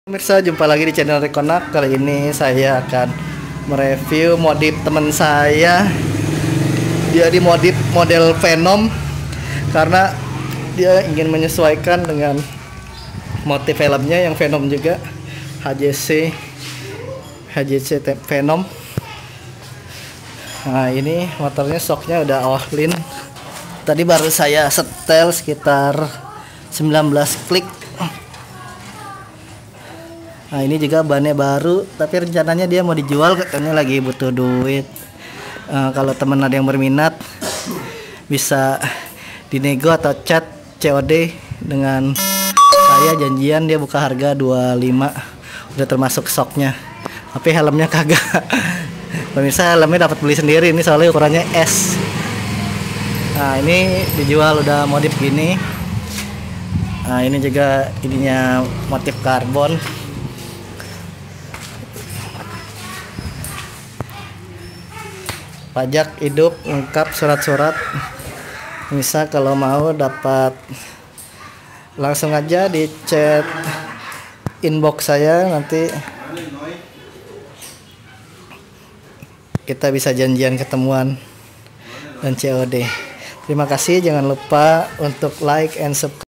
Pemirsa, jumpa lagi di channel Rekonak. Kali ini saya akan mereview modif teman saya. Dia dimodif model Venom karena dia ingin menyesuaikan dengan motif filmnya yang Venom juga, HJC Venom. Nah, ini motornya shocknya udah offline. Tadi baru saya setel sekitar 19 klik. Nah, ini juga bannya baru, tapi rencananya dia mau dijual, katanya lagi butuh duit. Kalau teman ada yang berminat bisa dinego atau chat COD dengan saya, janjian dia buka harga 25, udah termasuk shocknya. Tapi helmnya kagak. Pemirsa, helmnya dapat beli sendiri, ini soalnya ukurannya S. Nah, ini dijual udah modif gini. Nah, ini juga ininya motif karbon. Pajak hidup lengkap, surat-surat. Bisa kalau mau dapat, langsung aja di chat inbox saya, nanti kita bisa janjian ketemuan dan COD. Terima kasih, jangan lupa untuk like and subscribe.